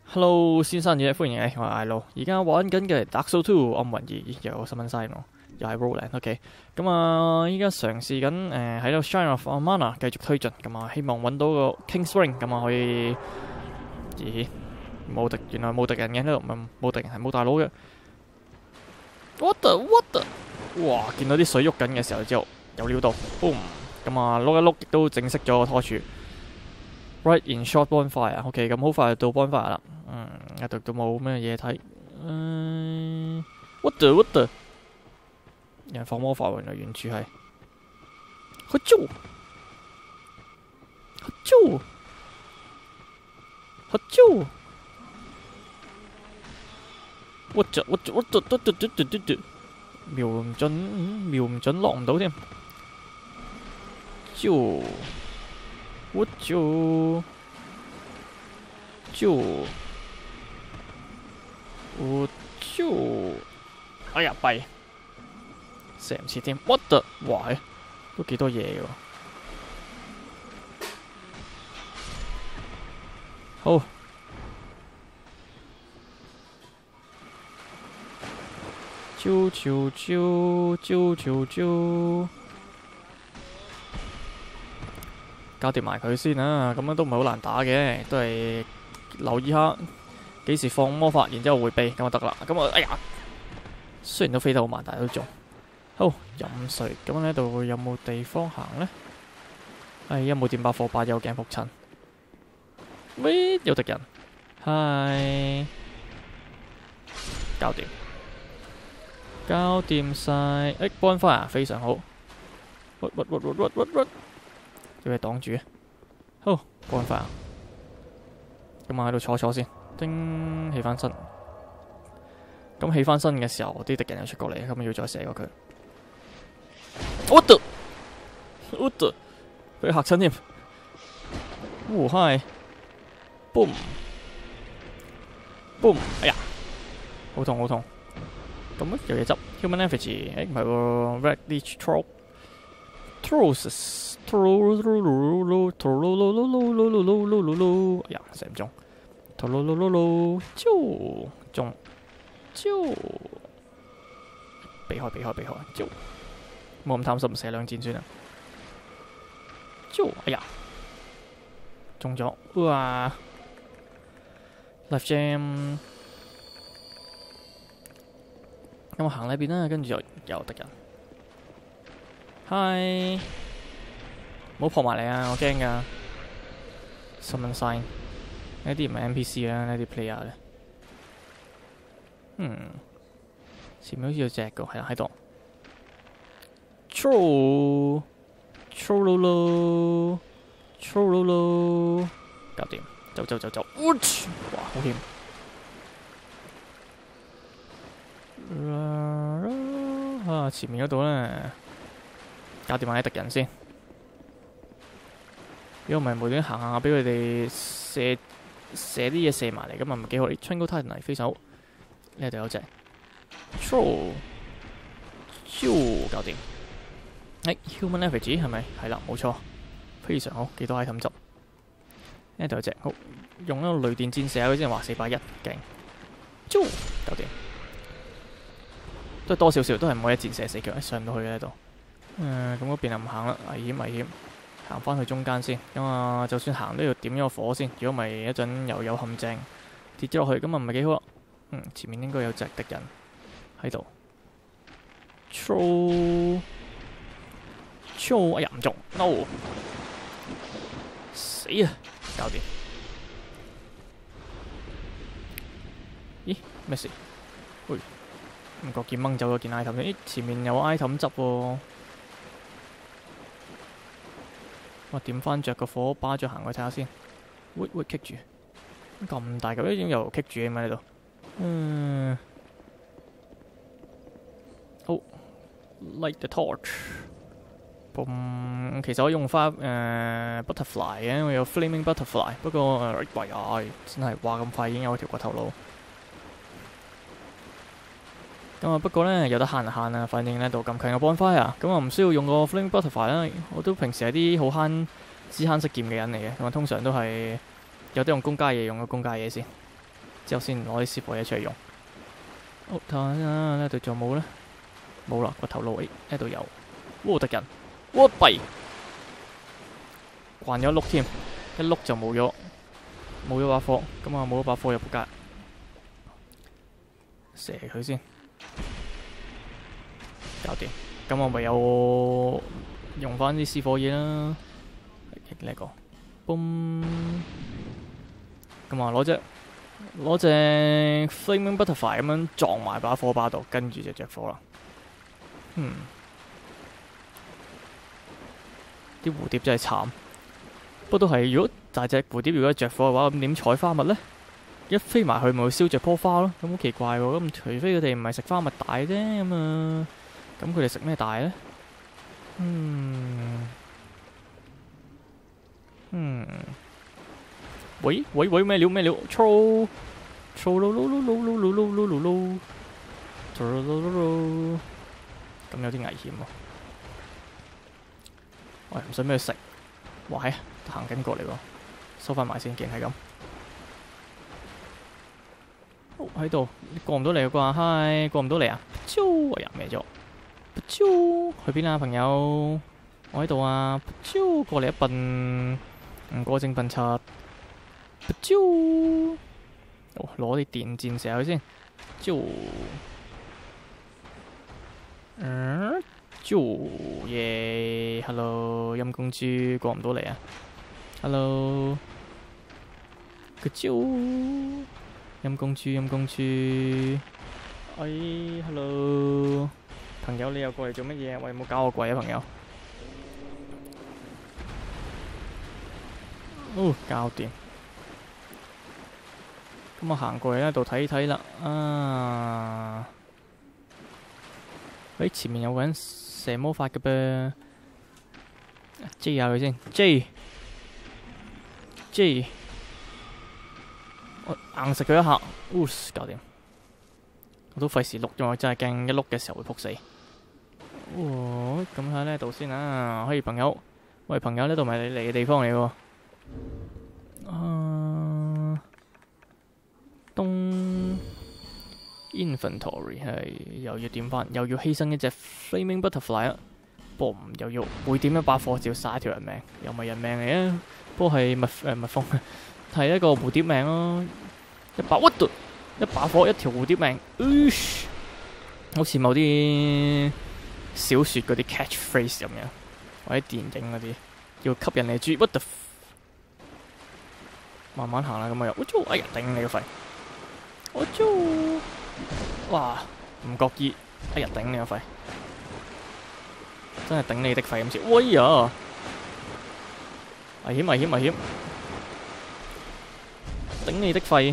Hello，先生嘅歡迎你，我係艾路。而家玩緊嘅係Dark Souls 2暗雲2，又有新聞晒喎，又係 Roland。OK，咁依家嘗試緊喺度 Shrine of Amana 繼續推進，咁希望揾到個 King's Ring，咁可以咦冇敵，原來冇敵人嘅呢度，冇敵人係冇大佬嘅。What the？ 哇！見到啲水喐緊嘅時候之後有料到 ，boom！ 咁碌一碌亦都整熄咗個拖柱。Right in short bonfire，OK，咁好快就到 bonfire 啦。一度都冇咩嘢睇。What the？ 有人放魔法喎，原來原著係。黑椒，What the？ 瞄唔準，落唔到添。What the？哎呀弊，射唔切添。What the？ 哇，都幾多嘢喎。好，啾，搞掂埋佢先啊！咁樣都唔係好難打嘅，都係留意下幾時放魔法，然之後迴避咁就得啦。咁哎呀，雖然都飛得好慢，但係都中。好，飲水。咁呢度有冇地方行呢？有冇電百貨把有鏡仆親？喂，有敵人。係，搞掂晒。bonfire 非常好。What？ 有嘢擋住。好，bonfire。咁喺度坐先，叮，起翻身。咁起翻身嘅時候，啲敵人又出過嚟，咁要再射過佢。What the？ 俾佢嚇親添。嗨 ，boom， 哎呀，好痛。咁有嘢執 ，human effigy， 唔係喎 ，red leech trolls。哎呀，射唔中。中，避開，冇咁貪心，射兩箭算啦。哎呀，中咗，哇 ！Life Jam， 咁我行呢邊啦，跟住又有敵人。Hi。唔好撲埋嚟啊！我驚噶。Summon sign， 呢啲唔係 NPC 啦，呢啲 player 咧。前面好似有隻個，係啦喺度。Troll，搞掂，走。哇，好險！前面嗰度咧，搞掂埋啲敵人先。如果唔係無端行下，俾佢哋射啲嘢射埋嚟，咁啊唔係幾好。Triangle Titan 非常好，呢度有隻 Troll， 搞掂。Human Effigy 係咪？係啦，冇錯，非常好，幾多 item 執。呢度有隻，好用一個雷電箭射佢先，話410，勁，搞掂。都係多少少，都係唔可以一箭射死佢，上唔到去嘅呢度。咁嗰邊就唔行啦，危險。行翻去中間先，咁就算行都要點咗個火先，如果唔係一陣又有陷阱跌咗落去，咁啊唔係幾好啦。前面應該有隻敵人喺度。Troll， 哎呀唔中 ，no， 死啊，搞掂。咦，咩事？喂，唔覺見掹走咗件 item 先，前面有 item 執喎。我點翻着個火把，再行去睇下先。會棘住，咁大嚿，點解又棘住嘅嘛呢度？好 ，light the torch。其實我用翻butterfly 嘅，我有 flaming butterfly。不過真係話咁快已經有條骨頭佬。不過呢，有得慳就慳啦，反正呢度咁強嘅 bonfire，咁唔需要用個 flaming butterfly 啦。我都平時係啲好慳識劍嘅人嚟嘅，咁通常都係有得用弓加嘢，用個弓加嘢先。 之後先攞啲師傅嘢出嚟用。好，睇下呢度仲有冇咧？冇啦，個頭路呢度有。哇！敵人，哇弊，慣咗碌添，一碌就冇咗把火，咁啊冇咗把火入仆街，射佢先，搞掂。咁我咪有用翻啲私火嘢啦，呢個，boom，咁啊攞隻 Flaming Butterfly 咁樣撞埋把火把度，跟住就着火啦。啲蝴蝶真係慘，不過都係，如果大隻蝴蝶如果着火嘅話，咁點採花蜜呢？一飛埋去咪會燒着棵花咯，咁好奇怪喎。咁除非佢哋唔係食花蜜大啫，咁啊，咁佢哋食咩大呢？喂咩料？咁有啲危險喎。喂，唔使咩食？哇係，行緊過嚟喎，收翻埋先，既然係咁。喺度，你過唔到嚟啩？嗨，過唔到嚟啊！啾，哎呀，咩咗？啾，去邊啊，朋友？我喺度啊！啾，過嚟一笨，唔過正笨柒。啾，哦，攞啲電箭射佢先。啾，啾耶 ，hello， 陰公豬過唔到嚟啊 ，hello， 個啾，陰公豬，哎 ，hello， 朋友你又過嚟做乜嘢？喂，冇搞我鬼啊，朋友。哦，搞掂。咁我行過嚟呢度睇睇啦，啊，喺前面有個人射魔法嘅噃 ，J 下佢先 ，J， 我硬食佢一下，搞掂，我都費事碌，因為我真係驚一碌嘅時候會撲死。哦，咁喺呢度先啊，可以朋友，喂朋友呢度咪你嚟嘅地方嚟喎，東 inventory 係又要點翻，又要犧牲一隻 Flaming Butterfly 啦。不過又要每點一把火就要嘥條人命，又唔係人命嚟啊！不過係蜜蜂，係一個蝴蝶命咯。一把火一條蝴蝶命，好似某啲小説嗰啲 catchphrase 咁樣，或者電影嗰啲要吸引你注意。What the？ 慢慢行啦，咁啊又，哎呀頂你個肺！哇，唔覺意，哎呀頂你個肺！真係頂你的肺咁似，喂呀！危險！頂你的肺！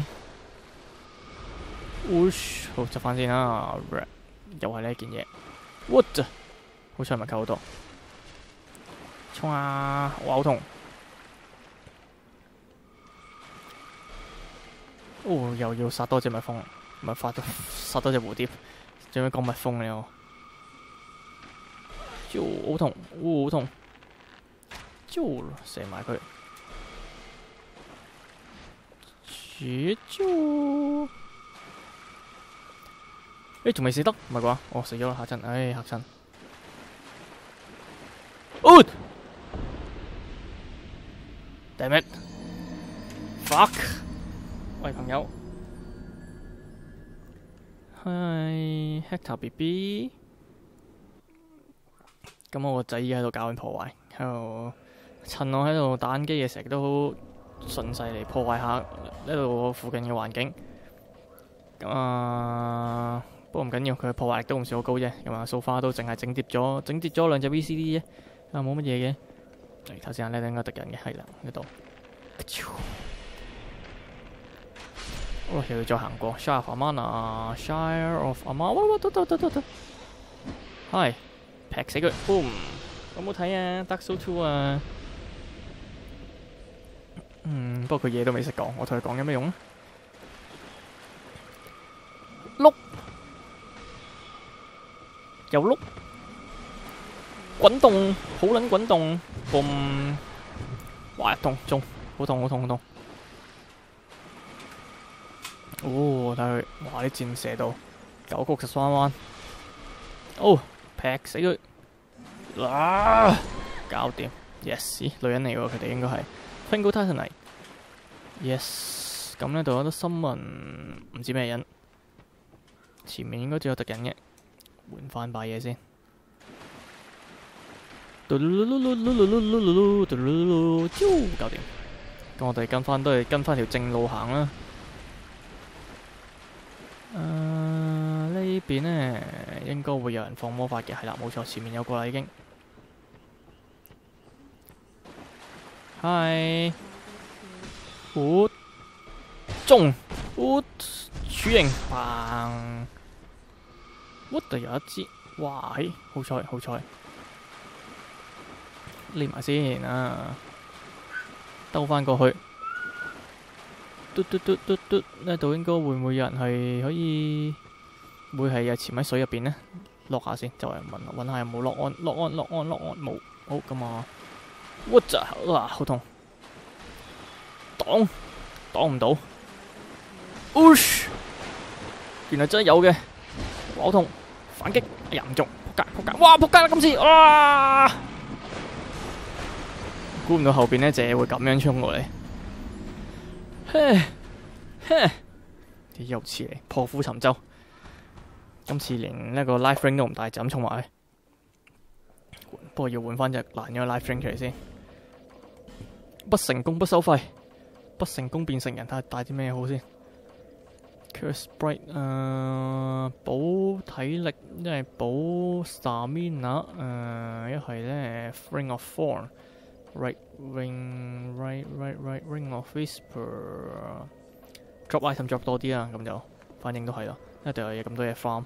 好執翻先啦，又係呢件嘢。What？ 好彩唔係扣好多。衝啊！哇，好痛！哦，又要殺多隻蜜蜂，唔係殺多隻蝴蝶，仲要講蜜蜂嚟喎。好痛，好痛！射埋佢。仲未死得，唔係啩？哦，死咗啦，嚇親，唉，嚇親。Damn it！Fuck！ 喂，朋友，係 Hector BB。咁我個仔依家喺度搞緊破壞，喺度趁我喺度打緊機嘅時候，都好順勢嚟破壞下呢度附近嘅環境。咁啊，不過唔緊要，佢嘅破壞力都唔算好高啫。咁啊，so far都淨係整跌咗兩隻 VCD 啫，啊冇乜嘢嘅。嚟頭先呢度應該敵人嘅，係啦呢度。哦，又要再行過 Shire of Amana，Shire of Amana， 喂，得，係劈死佢 ，boom， 有冇睇啊 ？Dark Souls 2啊，不過佢嘢都未識講，我同佢講有咩用啊？碌，又碌，滾動，好撚滾動 ，boom， 哇，痛，好痛！ 哦，睇佢，哇！啲箭射到九曲十三彎，哦，劈死佢，啊！搞掂 ，yes， 咦，女人嚟喎，佢哋應該係 Twinkle Titanite，yes， 咁呢度有得新聞，唔知咩人，前面應該仲有敵人嘅，換翻把嘢先。搞掂。咁我哋都係跟翻條正路行啦。呢邊呢應該會有人放魔法嘅，係啦，冇錯，前面有個啦已經。係，中，處刑，砰！我度有一支，哇！嘿，好彩，匿埋先啊！兜翻過去，呢度應該會唔會有人係可以？會係有潛喺水入邊呢？落下先，就係揾下有冇落岸，冇。好咁啊！我就哇，好痛，擋唔到。原來真係有嘅，好痛！反擊，哎呀唔中，仆街！哇仆街啦今次，哇！估唔到後邊呢隻會咁樣衝過嚟，啲幼稚嚟，破釜沉舟。今次連呢個 life ring 都唔帶，就咁衝埋去。不過要換翻隻爛咗 life ring 出嚟先。不成功不收費，不成功變成人，睇下帶啲咩好先。Curse Sprite， 補體力，一係補 stamina， 一係呢 Ring of Thorn。Right ring of whisper，drop item drop 多啲啦，咁就反正都係咯，一定有嘢咁多嘢 farm。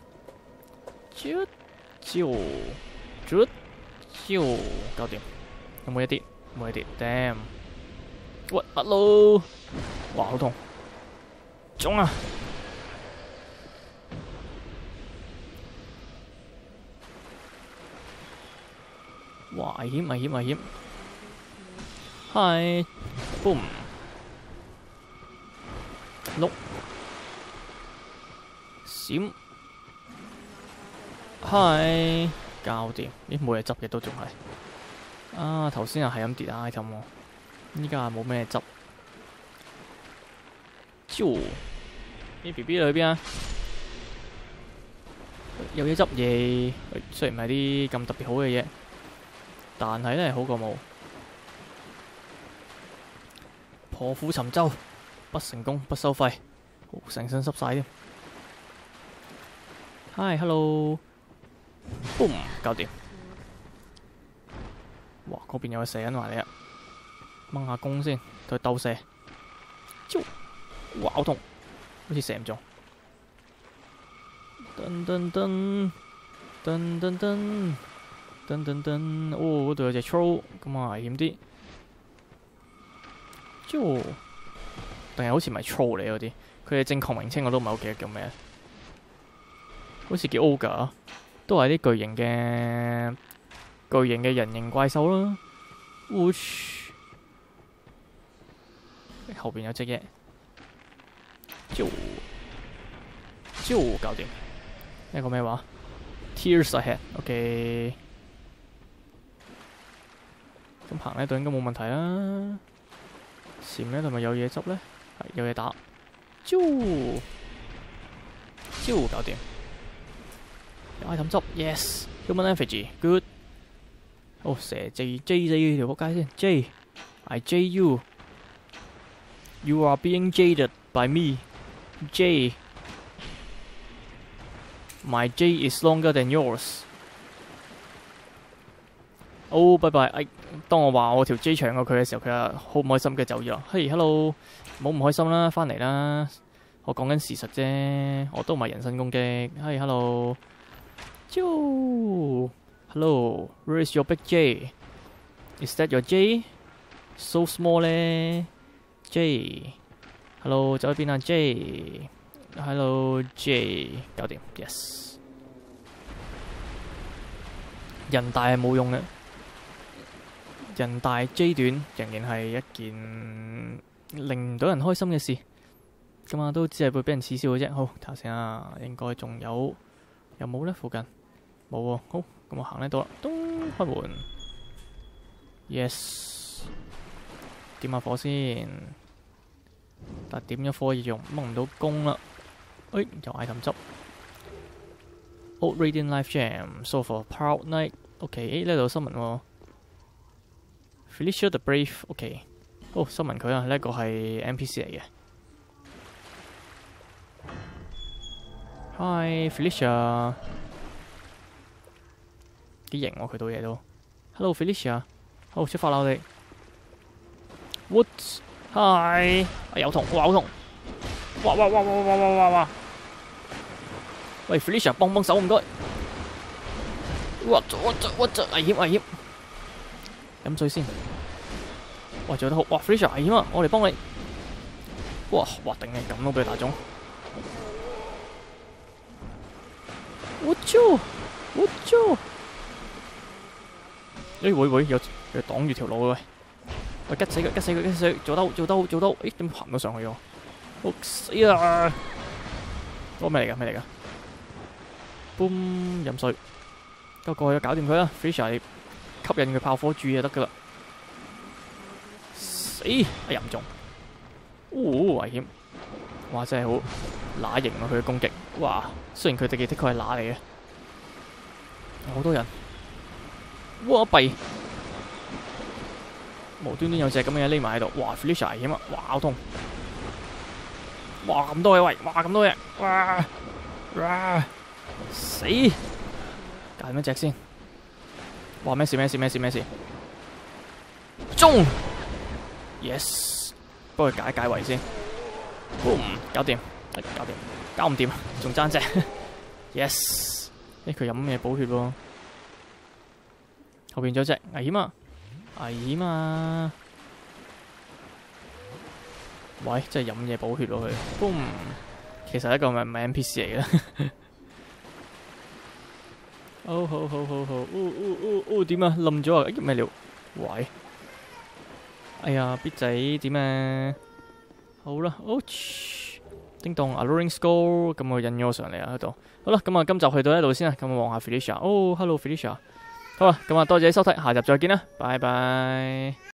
搞掂，有冇一啲？damn， what hello， 哇好痛，中啊！哇危險！係 ，boom， 碌，閃，係，搞掂。咦，冇嘢執嘅都仲係。啊，頭先係咁跌 item 喎，依家冇咩執。啲 BB 去邊啊？有嘢執嘢，雖然唔係啲咁特別好嘅嘢，但係呢好過冇。破釜沉舟，不成功不收費，成身濕晒添。Hi，hello，boom， 搞掂。哇，嗰邊有個射緊埋嚟啊！掹下弓先，對佢鬥射。哇，好痛，好似射唔中。哦，嗰度有隻 troll， 咁啊危險啲。定係好似唔係 troll 嚟嗰啲，佢嘅正確名稱我都唔係好記得叫咩，好似叫 ogre， 都係啲巨型嘅人形怪獸啦。後邊有隻嘢，搞掂。一個咩話 ？Tears ahead，OK。咁行呢度應該冇問題啦。前面係咪有嘢執呢？係有嘢打，搞掂。有 item 執 ，yes。Human effigy，good。哦，蛇 J 死條仆街先 ，J，I J you。You are being jaded by me, J. My J is longer than yours. 哦，拜拜！哎，當我話我條 J 長過佢嘅時候，佢啊好唔開心嘅走咗。嘿，hello， 唔好唔開心啦，翻嚟啦！我講緊事實啫，我都唔係人身攻擊。嘿，hello，Hello，where is your big J? Is that your J? So small 咧 ，J。Hello， 走去邊啊 J？Hello J， 搞掂 ，yes。人大係冇用嘅。人大 J 短仍然係一件令唔到人開心嘅事。 咁啊都只係會俾人恥笑嘅啫。好，睇下先啊，應該仲有冇咧？附近冇喎。好，咁我行呢度啦。咚，開門。Yes。點下火先。但點咗火用掹唔到弓啦。誒，又item執。Old Radiant Life Gem。So for Proud Knight。OK， 呢度新聞喎。Felicia the Brave。OK。好，新聞佢啊，呢一個係 NPC 嚟嘅。Hi Felicia， 幾型喎佢到嘢都。Hello Felicia， 好出發啦我哋。What？ Hi， 有痛，哇好痛！哇！喂 Felicia， 幫手唔該。哇！危險！飲水先。哇，做得好！哇 Felicia 危險啊！我嚟幫你。哇！頂你咁都俾佢打中。我操！會有擋住條路嘅喂，吉死佢！做得好！誒，點行到上去喎？好死啊！嗰個咩嚟㗎？boom 飲水，過去搞掂佢啦 ！Felicia 吸引佢炮火柱就得㗎啦。死！入唔中。危險！哇，真係好乸型啊！佢嘅攻擊，哇！雖然佢哋的確係乸嚟嘅，好多人。哇！弊！無端端有隻咁嘅嘢匿埋喺度，哇 ！Felicia 危險啊！哇！好痛！哇！咁多嘢喂！哇！咁多嘢！哇！死！揀一隻先。哇！咩事？中 ！Yes！ 幫佢解圍先。boom！ 搞掂，搞唔掂，仲爭隻。Yes！ 佢飲嘢補血喎。後邊仲有隻危險啊！喂，真係飲嘢補血喎佢。boom！ 其實一個唔係 NPC 嚟嘅。好。點啊？冧咗啊！咩料？喂！哎呀，必仔點啊？好啦，叮當 Alluring Skull， 咁我引咗我上嚟啊喺度。好啦，咁啊今集去到呢度先啦。咁我望下 Felicia。Hello Felicia。好啦，咁啊多謝你收睇，下集再見啦，拜拜。